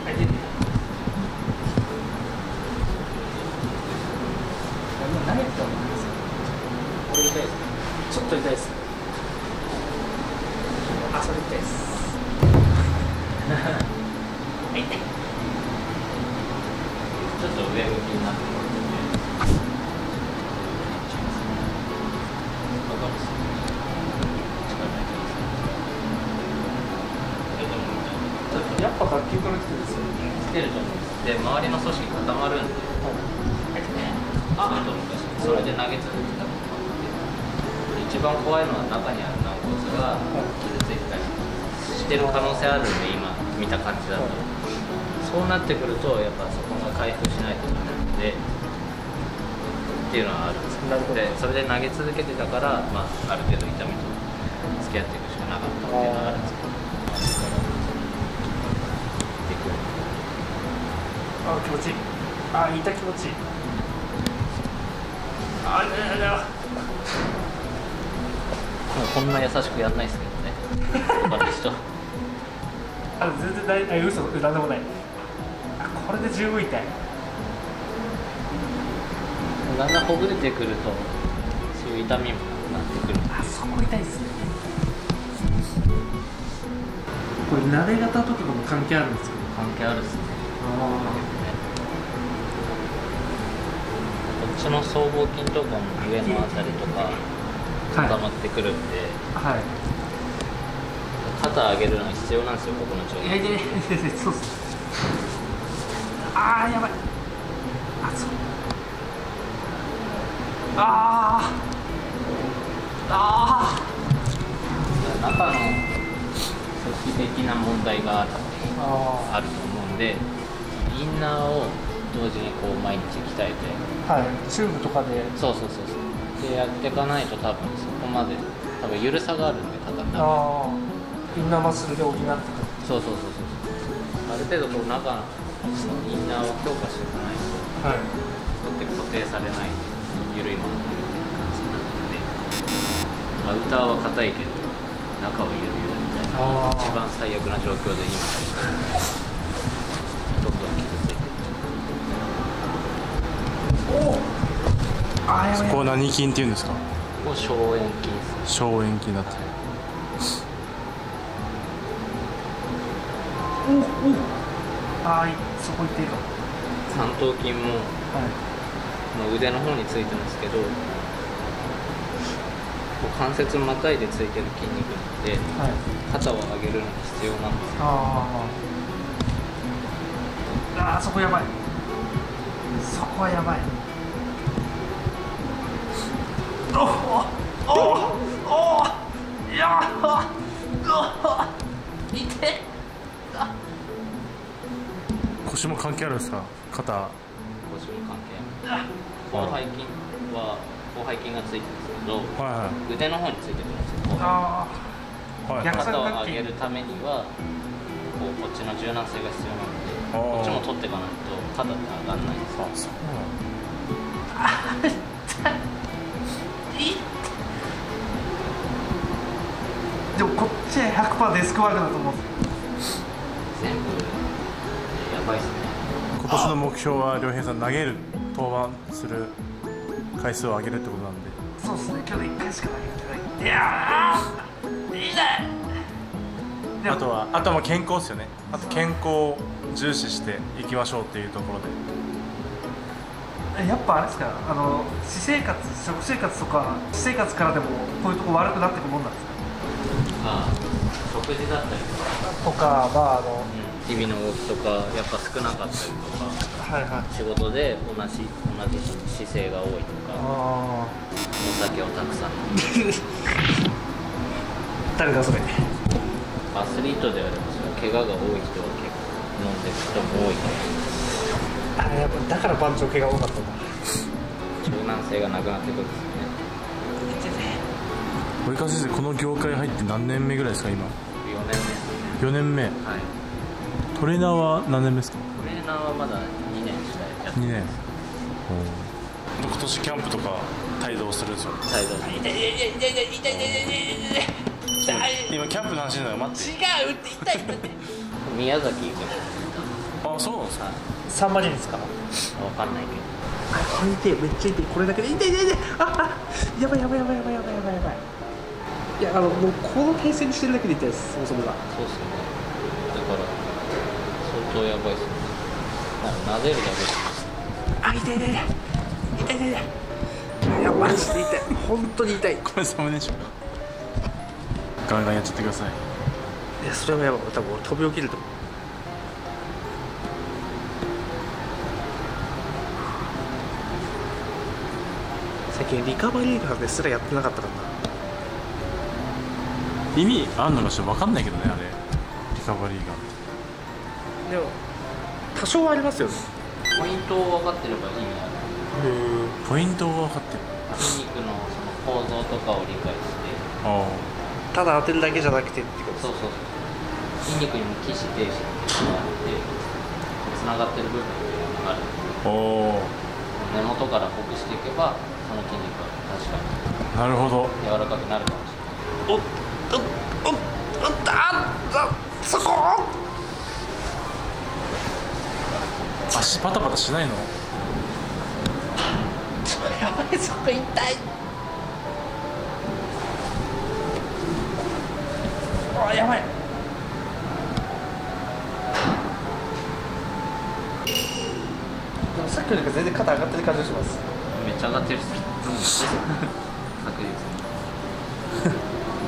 出てる。投げてたのないですか。これ痛いです。ちょっと痛いです。あ、それ痛いです。痛い。ちょっと上向きになってもらって。やっぱ卓球から来てるんですよ。来てると思うんです。で、周りの組織固まるんで。それで投げ続けたこともあって、一番怖いのは中にある軟骨が傷ついてたりしてる可能性あるんで、今見た感じだと、そうなってくるとやっぱそこが回復しないといけないのでっていうのはあるんですけど、でそれで投げ続けてたから、まあ、ある程度痛みと付き合っていくしかなかったっていうのはあるんですけど、あ、気持ちいい。あ、痛い、気持ちいい。あれこんな優しくやんないですけどね。他の人。あ、全然大丈夫。嘘、なんでもない。あ、これで十分痛い。だんだんほぐれてくると、そういう痛みもなくなってくる。あ、そこ痛いですね。これ撫で方とかも関係あるんですか。関係あるですね。こっちの僧帽筋とかも上のあたりとか固まってくるんで、はい、肩上げるのが必要なんですよ、ここの調子。そうっす。あー、やばい。あ、そう。あー、中の組織的な問題があると思うんで、インナーを同時にこう毎日鍛えて、はい、チューブとかで、そうでやっていかないと、多分そこまでゆるさがあるんで、肩の中にインナーマッスルで補ってくる。そうある程度こう中のインナーを強化していかないと、はい、こうやって固定されないゆるいものっていう感じになるので、まあ、歌は硬いけど中はゆるゆるみたいな、一番最悪な状況で今どんどん傷ついていって。そこは何筋っていうんですか。ここ小円筋です。小円筋だって。あ、そこ行っていいかも。三頭筋も、はい、腕の方についてますけど、関節またいでついてる筋肉なんで、はい、肩を上げるのが必要なんですよ。あ、そこやばい。そこはやばい。いや痛い。腰も関係あるんですか。肩。腰も関係ある。広背筋は広背筋がついてるんですけど、はい、腕の方についてるんですよ。肩を上げるためにはこっちの柔軟性が必要なので、こっちも取っていかないと肩って上がらないんですよ。でもこっちは 100% デスクワークだと思うんですよ。全部やばいですね。今年の目標は良平さん、投げる、登板する回数を上げるってことなんで。そうですね、去年1回しか投げてない。いやー、いいね。あとは健康ですよね。あと健康を重視していきましょうっていうところで。やっぱあれですか、私生活、食生活とか私生活からでもこういうとこ悪くなっていくもんなんですか。食事だったりとか、日々の動きとかやっぱ少なかったりとか、仕事で同じ姿勢が多いとか、お酒をたくさん飲む。誰だそれ。アスリートであれば怪我が多い人は結構飲んでる人も多いから。やっぱだから番長怪我多かったんだ。柔軟性がなくなってくるんですよね。及川先生、この業界入って何年目ぐらいですか今。4年目。はい。トレーナーは何年目ですか。トレーナーはまだ2年しかやってない。2年。今年キャンプとか帯同するんですよ。帯同。痛い。今キャンプの話なの待って。違うって痛いって。宮崎行く。 あ、そうなんですか。 サンマリンですか。 わかんないけど。 痛い、めっちゃ痛い。これだけで痛い。やばい。いや、もうこの平成にしてるだけで痛いです、そもそもが。 そうっすね。だから相当やばいっすね。撫でるだけで。 痛い。いや、マジで痛い。本当に痛い。 これサムネでしょ。ガンガンやっちゃってください。 いや、それはやばい。多分俺飛び起きると思う。最近リカバリーガーですらやってなかったからな。 意味あんのかちょっと分かんないけどね、あれ。リカバリーガン。 でも多少はありますよね。 ポイントを分かってれば意味ある。 ポイントを分かってる。 筋肉のその構造とかを理解して。 ただ当てるだけじゃなくてってことです。 そう筋肉にも起死停止があってつながってる部分がある。根元からほぐしていけばその筋肉は確かになるほど柔らかくなるかもしれない。 そこ足パタパタしないの？ やばい、そこ痛い。やばい。でもさっきよりか全然肩上がってる感じがします。 めっちゃ上がってるっす。確実に。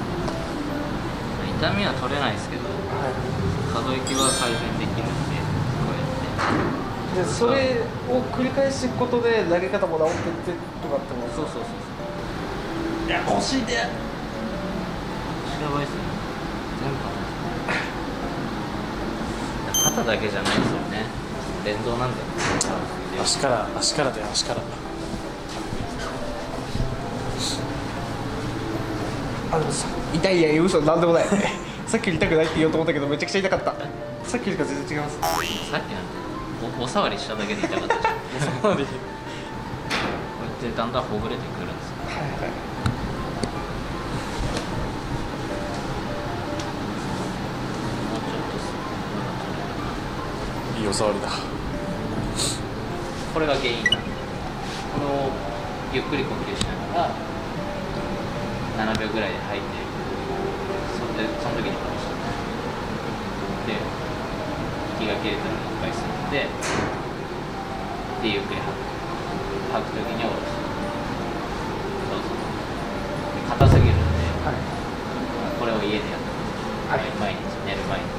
痛みは取れないですけど、可動域は改善できるんで、こうやって。 でそれを繰り返していくことで投げ方も治ってってとかっても。 そう。 いや、腰で。 やばいっすね。全部肩だけじゃないですよね。連動なんだよ。 足からだよ、足から。 でもさ、痛い。いや、嘘、なんでもない。さっきより痛くないって言おうと思ったけど、めちゃくちゃ痛かった。さっきよりか全然違います。 さっきなんてお触りしただけで痛かったじゃん。こうやってだんだんほぐれてくるんですよ。もうちょっといいお触りだ。 これが原因なんで、これをゆっくり呼吸しながら7秒ぐらいで吐いて、その時に下ろしてで息が切れたらもう一回吸ってでゆっくり吐く時に下ろす。硬すぎるんで、これを家でやって、毎日寝る前に。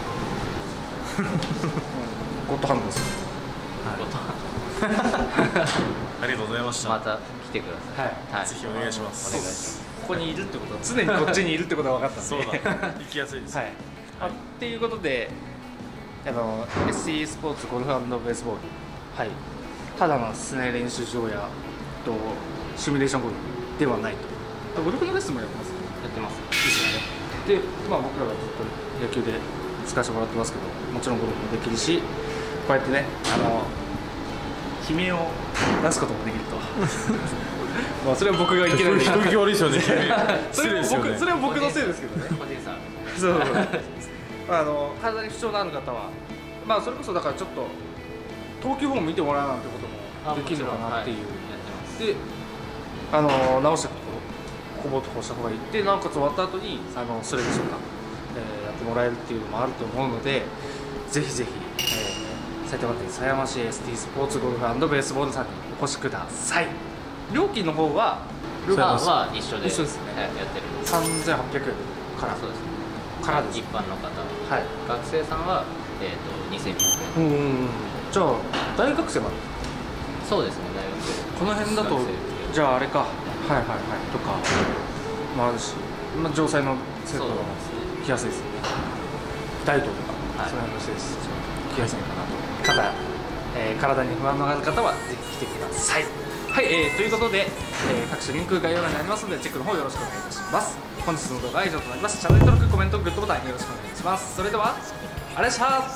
ゴッドハンドです。 ありがとうございました。 また来てください。 ぜひお願いします。 ここにいるってことは常にこっちにいるってことが分かったんで。 そうだ。行きやすいです。 っていうことで、SE スポーツゴルフ&ベースボール、ただの室内練習場やシミュレーションゴルフではないと。ゴルフのレッスンもやってます。 やってます。 で、僕らがずっと野球で使わせてもらってますけど、もちろんゴルフもできるし、こうやってね、悲鳴を出すこともできると。まあそれは僕がいけない。 人気悪いですよね。 それは僕のせいですけどね。 個人差。 そう体に不調のある方は、それこそだからちょっと投球フォーム見てもらうなんてこともできるのかなっていう。で、直したところこぼとした方がいい。で、なおかつ終わった後にストレッチとかやってもらえるっていうのもあると思うので、ぜひぜひ埼玉県狭山市 ST スポーツゴルフ&ベースボールさんにお越しください。料金の方は一緒で一緒ですね。 やってる。 3800円から。 そうです。 からです。 一般の方は。学生さんは2200 円。じゃあ大学生まで。 そうですね、大学生。 この辺だとじゃああれか。とかもあるし、城西の生徒とかも来やすいですね。大東とかその辺の施設来やすいかなと。体に不安のある方はぜひ来てください。ということで、各種リンク概要欄にありますのでチェックの方よろしくお願いいたします。本日の動画は以上となります。チャンネル登録、コメント、グッドボタンよろしくお願いします。それではあれしゃーこ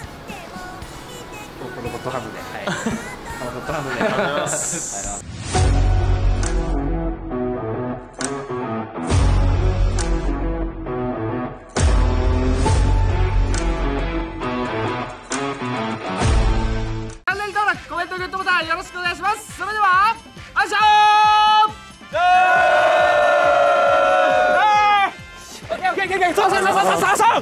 のゴッドハンドでありがとうございます。 けいけ、そうそうそうそうそうそう。